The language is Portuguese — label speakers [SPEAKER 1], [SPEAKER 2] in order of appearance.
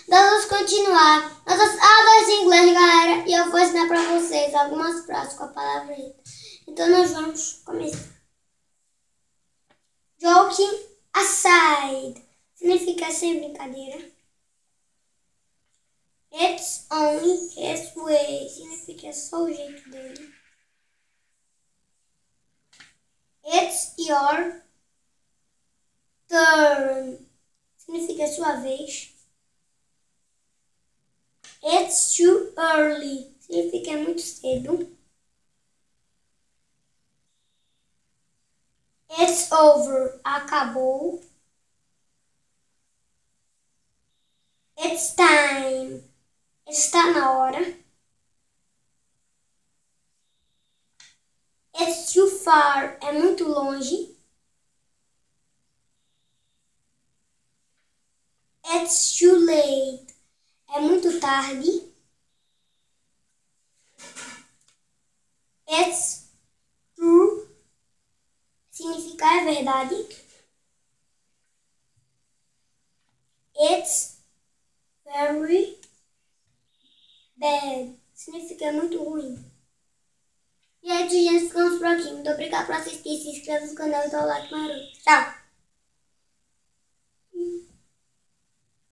[SPEAKER 1] Vamos continuar nossas aulas de inglês, galera. E eu vou ensinar para vocês algumas frases com a palavra aí. Então, nós vamos começar. Joking aside significa sem brincadeira. It's only his way significa só o jeito dele. It's your turn significa sua vez. It's too early significa muito cedo. It's over acabou. It's time está na hora. It's too far é muito longe. It's too late é muito tarde. It's true significa é verdade. It's very bad significa muito ruim. E aí, gente, ficamos por aqui. Muito obrigada por assistir. Se inscreva no canal e dá o like maroto. Tchau!